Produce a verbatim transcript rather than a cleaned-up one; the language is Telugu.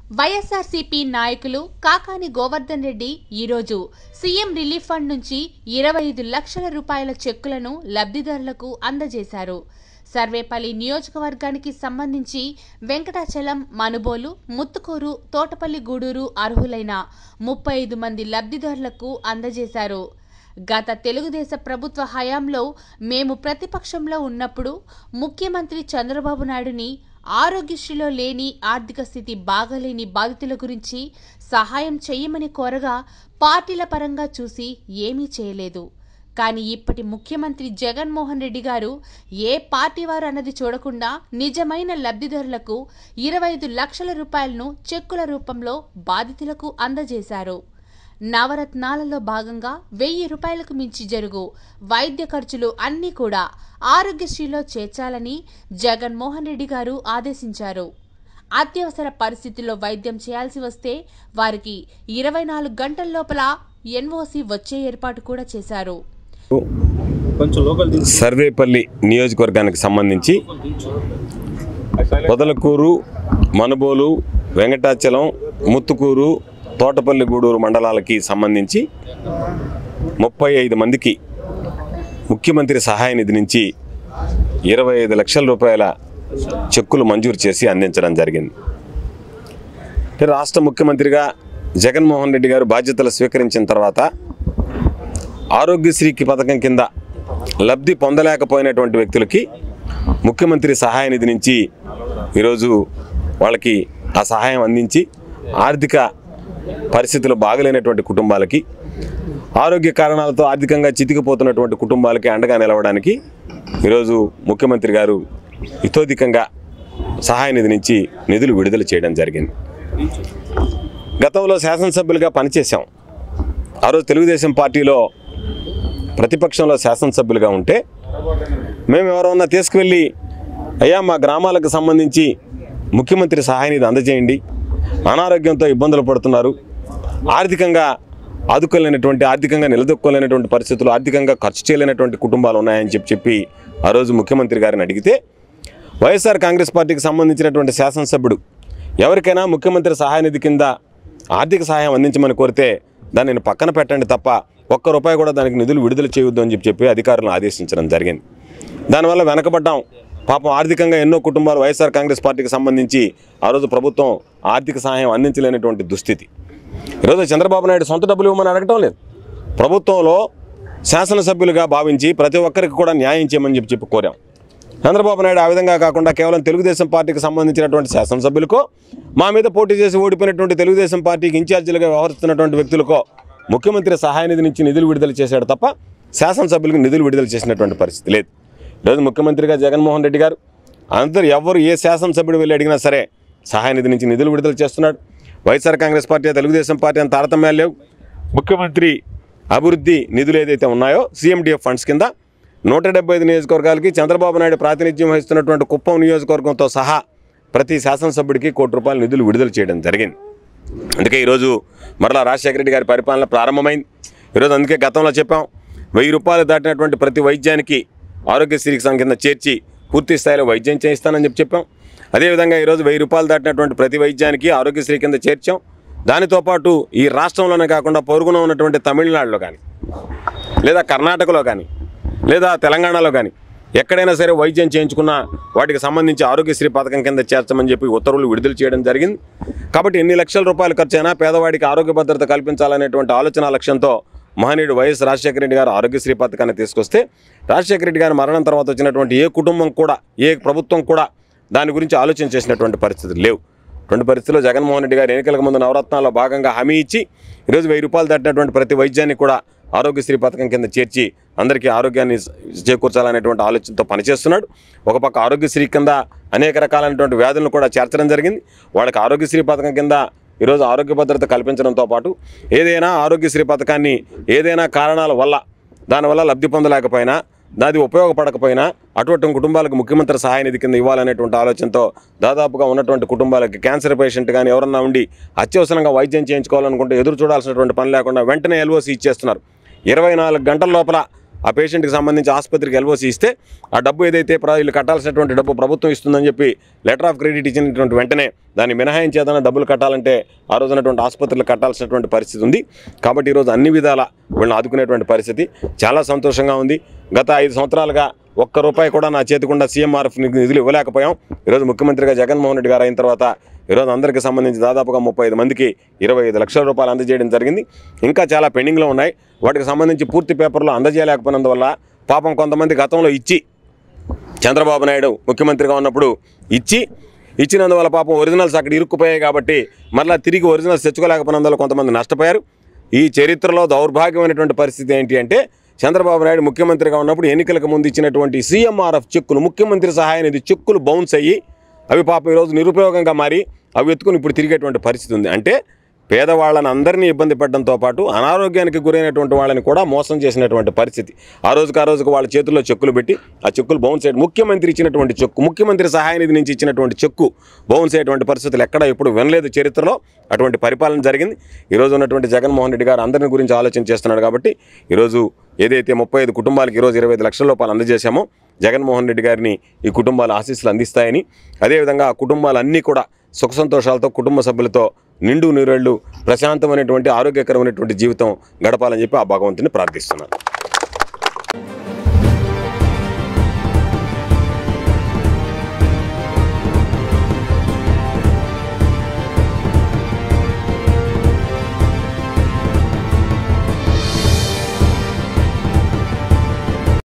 వైఎస్ఆర్సీపీ నాయకులు కాకాని గోవర్ధన్ రెడ్డి ఈరోజు సీఎం రిలీఫ్ ఫండ్ నుంచి ఇరవై ఐదు లక్షల రూపాయల చెక్కులను లబ్ధిదారులకు అందజేశారు. సర్వేపల్లి నియోజకవర్గానికి సంబంధించి వెంకటాచలం, మనుబోలు, ముత్తుకూరు, తోటపల్లి గూడూరు అర్హులైన ముప్పై ఐదు మంది లబ్ధిదారులకు అందజేశారు. గత తెలుగుదేశ ప్రభుత్వ హయాంలో మేము ప్రతిపక్షంలో ఉన్నప్పుడు ముఖ్యమంత్రి చంద్రబాబు నాయుడుని ఆరోగ్యశ్రీలో లేని, ఆర్థిక స్థితి బాగలేని బాధితుల గురించి సహాయం చేయమని కోరగా పార్టీల పరంగా చూసి ఏమీ చేయలేదు. కానీ ఇప్పటి ముఖ్యమంత్రి జగన్మోహన్ రెడ్డి గారు ఏ పార్టీ వారు అన్నది చూడకుండా నిజమైన లబ్ధిదారులకు ఇరవై ఐదు లక్షల రూపాయలను చెక్కుల రూపంలో బాధితులకు అందజేశారు. నవరత్నాలలో భాగంగా వెయ్యి రూపాయలకు మించి జరుగు వైద్య ఖర్చులు అన్నీ కూడా ఆరోగ్యశ్రీలో చేర్చాలని జగన్మోహన్ రెడ్డి గారు ఆదేశించారు. అత్యవసర పరిస్థితుల్లో వైద్యం చేయాల్సి వస్తే వారికి ఇరవై నాలుగు గంటల లోపల ఎన్ఓసి వచ్చే ఏర్పాటు కూడా చేశారు. సర్వేపల్లి నియోజకవర్గానికి సంబంధించి పొదలకూరు, మనుబోలు, వెంకటాచలం, ముత్తుకూరు, తోటపల్లి గూడూరు మండలాలకి సంబంధించి ముప్పై ఐదు మందికి ముఖ్యమంత్రి సహాయ నిధి నుంచి ఇరవై ఐదు లక్షల రూపాయల చెక్కులు మంజూరు చేసి అందించడం జరిగింది. రాష్ట్ర ముఖ్యమంత్రిగా జగన్మోహన్ రెడ్డి గారు బాధ్యతలు స్వీకరించిన తర్వాత ఆరోగ్యశ్రీకి పథకం కింద లబ్ధి పొందలేకపోయినటువంటి వ్యక్తులకి ముఖ్యమంత్రి సహాయ నిధి నుంచి ఈరోజు వాళ్ళకి ఆ సహాయం అందించి ఆర్థిక పరిస్థితులు బాగలేనటువంటి కుటుంబాలకి, ఆరోగ్య కారణాలతో ఆర్థికంగా చితికిపోతున్నటువంటి కుటుంబాలకి అండగా నిలవడానికి ఈరోజు ముఖ్యమంత్రి గారు ఇతోధికంగా సహాయ నిధి నుంచి నిధులు విడుదల చేయడం జరిగింది. గతంలో శాసనసభ్యులుగా పనిచేశాం. ఆ రోజు తెలుగుదేశం పార్టీలో ప్రతిపక్షంలో శాసనసభ్యులుగా ఉంటే మేము ఎవరన్నా తీసుకువెళ్ళి అయ్యా మా గ్రామాలకు సంబంధించి ముఖ్యమంత్రి సహాయ నిధి అందజేయండి, అనారోగ్యంతో ఇబ్బందులు పడుతున్నారు, ఆర్థికంగా ఆదుకోలేనటువంటి, ఆర్థికంగా నిలదొక్కోలేనటువంటి పరిస్థితులు, ఆర్థికంగా ఖర్చు చేయలేనటువంటి కుటుంబాలు ఉన్నాయని చెప్పి చెప్పి ఆ రోజు ముఖ్యమంత్రి గారిని అడిగితే వైఎస్ఆర్ కాంగ్రెస్ పార్టీకి సంబంధించినటువంటి శాసనసభ్యుడు ఎవరికైనా ముఖ్యమంత్రి సహాయ నిధి కింద ఆర్థిక సహాయం అందించమని కోరితే దానిని పక్కన పెట్టండి తప్ప ఒక్క రూపాయి కూడా దానికి నిధులు విడుదల చేయొద్దు అని చెప్పి చెప్పి అధికారులను ఆదేశించడం జరిగింది. దానివల్ల వెనకబడ్డాం. పాపం ఆర్థికంగా ఎన్నో కుటుంబాలు వైఎస్ఆర్ కాంగ్రెస్ పార్టీకి సంబంధించి ఆ రోజు ప్రభుత్వం ఆర్థిక సహాయం అందించలేనటువంటి దుస్థితి. ఈరోజు చంద్రబాబు నాయుడు సొంత డబ్బులు ఇవ్వమని అడగటం లేదు. ప్రభుత్వంలో శాసనసభ్యులుగా భావించి ప్రతి ఒక్కరికి కూడా న్యాయం చేయమని చెప్పి చెప్పి కోరాం. చంద్రబాబు నాయుడు ఆ విధంగా కాకుండా కేవలం తెలుగుదేశం పార్టీకి సంబంధించినటువంటి శాసనసభ్యులకో, మా మీద పోటీ చేసి ఓడిపోయినటువంటి తెలుగుదేశం పార్టీకి ఇన్ఛార్జీలుగా వ్యవహరిస్తున్నటువంటి వ్యక్తులకో ముఖ్యమంత్రి సహాయ నిధి నుంచి నిధులు విడుదల చేశాడు తప్ప శాసనసభ్యులకు నిధులు విడుదల చేసినటువంటి పరిస్థితి లేదు. ఈరోజు ముఖ్యమంత్రిగా జగన్మోహన్ రెడ్డి గారు అందరూ ఎవరు ఏ శాసనసభ్యుడు వెళ్ళి అడిగినా సరే సహాయ నిధి నుంచి నిధులు విడుదల చేస్తున్నాడు. వైఎస్ఆర్ కాంగ్రెస్ పార్టీ, తెలుగుదేశం పార్టీ అని తారతమ్యాలు లేవు. ముఖ్యమంత్రి అభివృద్ధి నిధులు ఏదైతే ఉన్నాయో సీఎండిఎఫ్ ఫండ్స్ కింద నూట డెబ్బై ఐదు నియోజకవర్గాలకి చంద్రబాబు నాయుడు ప్రాతినిధ్యం వహిస్తున్నటువంటి కుప్పం నియోజకవర్గంతో సహా ప్రతి శాసనసభ్యుడికి కోటి రూపాయల నిధులు విడుదల చేయడం జరిగింది. అందుకే ఈరోజు మరలా రాజశేఖర రెడ్డి గారి పరిపాలన ప్రారంభమైంది. ఈరోజు అందుకే గతంలో చెప్పాం, వెయ్యి రూపాయలు దాటినటువంటి ప్రతి వైద్యానికి ఆరోగ్యశ్రీ కింద చేర్చి పూర్తి స్థాయిలో వైద్యం చేయిస్తానని చెప్పి చెప్పాం. అదేవిధంగా ఈరోజు వెయ్యి రూపాయలు దాటినటువంటి ప్రతి వైద్యానికి ఆరోగ్యశ్రీ కింద చేర్చాం. దానితో పాటు ఈ రాష్ట్రంలోనే కాకుండా పొరుగున ఉన్నటువంటి తమిళనాడులో కానీ, లేదా కర్ణాటకలో కానీ, లేదా తెలంగాణలో కానీ ఎక్కడైనా సరే వైద్యం చేయించుకున్న వాటికి సంబంధించి ఆరోగ్యశ్రీ పథకం కింద చేర్చమని చెప్పి ఉత్తర్వులు విడుదల చేయడం జరిగింది. కాబట్టి ఎన్ని లక్షల రూపాయలు ఖర్చైనా పేదవాడికి ఆరోగ్య భద్రత కల్పించాలనేటువంటి ఆలోచన లక్ష్యంతో మహనీయుడు వైఎస్ రాజశేఖర రెడ్డి గారు ఆరోగ్యశ్రీ పథకాన్ని తీసుకొస్తే రాజశేఖర రెడ్డి గారి మరణం తర్వాత వచ్చినటువంటి ఏ కుటుంబం కూడా, ఏ ప్రభుత్వం కూడా దాని గురించి ఆలోచన చేసినటువంటి పరిస్థితులు లేవు. రెండు పరిస్థితుల్లో జగన్మోహన్ రెడ్డి గారు ఎన్నికలకు ముందు నవరత్నాల్లో భాగంగా హామీ ఇచ్చి ఈరోజు వెయ్యి రూపాయలు దాటినటువంటి ప్రతి వైద్యాన్ని కూడా ఆరోగ్యశ్రీ పథకం కింద చేర్చి అందరికీ ఆరోగ్యాన్ని చేకూర్చాలనేటువంటి ఆలోచనతో పనిచేస్తున్నాడు. ఒక పక్క ఆరోగ్యశ్రీ కింద అనేక రకాలైనటువంటి వ్యాధులను కూడా చేర్చడం జరిగింది. వాళ్ళకి ఆరోగ్యశ్రీ పథకం కింద ఈరోజు ఆరోగ్య భద్రత కల్పించడంతో పాటు ఏదైనా ఆరోగ్యశ్రీ పథకాన్ని ఏదైనా కారణాల వల్ల దానివల్ల లబ్ధి పొందలేకపోయినా, దాది ఉపయోగపడకపోయినా అటువంటి కుటుంబాలకు ముఖ్యమంత్రి సహాయ నిధి కింద ఇవ్వాలనేటువంటి ఆలోచనతో దాదాపుగా ఉన్నటువంటి కుటుంబాలకి క్యాన్సర్ పేషెంట్ కానీ ఎవరన్నా ఉండి అత్యవసరంగా వైద్యం చేయించుకోవాలనుకుంటే ఎదురు చూడాల్సినటువంటి పని లేకుండా వెంటనే ఎల్ఓసి ఇచ్చేస్తున్నారు. ఇరవై నాలుగు గంటల లోపల ఆ పేషెంట్కి సంబంధించి ఆసుపత్రికి ఎల్ఓసి ఇస్తే ఆ డబ్బు ఏదైతే వీళ్ళు కట్టాల్సినటువంటి డబ్బు ప్రభుత్వం ఇస్తుందని చెప్పి లెటర్ ఆఫ్ క్రెడిట్ ఇచ్చినటువంటి వెంటనే దాన్ని మినహాయించేదన్న డబ్బులు కట్టాలంటే ఆ రోజునటువంటి ఆసుపత్రులు కట్టాల్సినటువంటి పరిస్థితి ఉంది. కాబట్టి ఈరోజు అన్ని విధాల వీళ్ళని ఆదుకునేటువంటి పరిస్థితి చాలా సంతోషంగా ఉంది. గత ఐదు సంవత్సరాలుగా ఒక్క రూపాయి కూడా నా చేతికుండా సీఎంఆర్ఎఫ్ నిధులు ఇవ్వలేకపోయాం. ఈరోజు ముఖ్యమంత్రిగా జగన్మోహన్ రెడ్డి గారు అయిన తర్వాత ఈరోజు అందరికీ సంబంధించి దాదాపుగా ముప్పై ఐదు మందికి ఇరవై ఐదు లక్షల రూపాయలు అందజేయడం జరిగింది. ఇంకా చాలా పెండింగ్లో ఉన్నాయి. వాటికి సంబంధించి పూర్తి పేపర్లో అందజేయలేకపోయినందువల్ల పాపం కొంతమంది గతంలో ఇచ్చి చంద్రబాబు నాయుడు ముఖ్యమంత్రిగా ఉన్నప్పుడు ఇచ్చి ఇచ్చినందువల్ల పాపం ఒరిజినల్స్ అక్కడ ఇరుక్కుపోయాయి. కాబట్టి మరలా తిరిగి ఒరిజినల్స్ తెచ్చుకోలేకపోయినందువల్ల కొంతమంది నష్టపోయారు. ఈ చరిత్రలో దౌర్భాగ్యమైనటువంటి పరిస్థితి ఏంటి అంటే చంద్రబాబు నాయుడు ముఖ్యమంత్రిగా ఉన్నప్పుడు ఎన్నికలకు ముందు ఇచ్చినటువంటి సీఎంఆర్ఎఫ్ చెక్కులు, ముఖ్యమంత్రి సహాయ నిధి చెక్కులు బౌన్స్ అయ్యి అవి పాపం ఈరోజు నిరుపయోగంగా మారి అవి ఎత్తుకుని ఇప్పుడు తిరిగేటువంటి పరిస్థితి ఉంది. అంటే పేదవాళ్ళని అందరినీ ఇబ్బంది పడడంతో పాటు అనారోగ్యానికి గురైనటువంటి వాళ్ళని కూడా మోసం చేసినటువంటి పరిస్థితి. ఆ రోజుకి ఆ రోజుకు వాళ్ళ చేతుల్లో చెక్కులు పెట్టి ఆ చెక్కులు బౌన్స్ అయ్యి ముఖ్యమంత్రి ఇచ్చినటువంటి చెక్కు, ముఖ్యమంత్రి సహాయ నిధి నుంచి ఇచ్చినటువంటి చెక్కు బౌన్స్ అయ్యేటువంటి పరిస్థితులు ఎక్కడ ఎప్పుడు వినలేదు చరిత్రలో. అటువంటి పరిపాలన జరిగింది. ఈరోజు ఉన్నటువంటి జగన్మోహన్ రెడ్డి గారు అందరిని గురించి ఆలోచన చేస్తున్నాడు. కాబట్టి ఈరోజు ఏదైతే ముప్పై ఐదు కుటుంబాలకు ఈరోజు ఇరవై ఐదు లక్షల రూపాయలు అందజేశామో జగన్మోహన్ రెడ్డి గారిని ఈ కుటుంబాల ఆశీస్సులు అందిస్తాయని, అదేవిధంగా ఆ కుటుంబాలన్నీ కూడా సుఖ సంతోషాలతో కుటుంబ సభ్యులతో నిండు నూరేళ్లు ప్రశాంతమైనటువంటి ఆరోగ్యకరమైనటువంటి జీవితం గడపాలని చెప్పి ఆ భగవంతుని ప్రార్థిస్తున్నాను.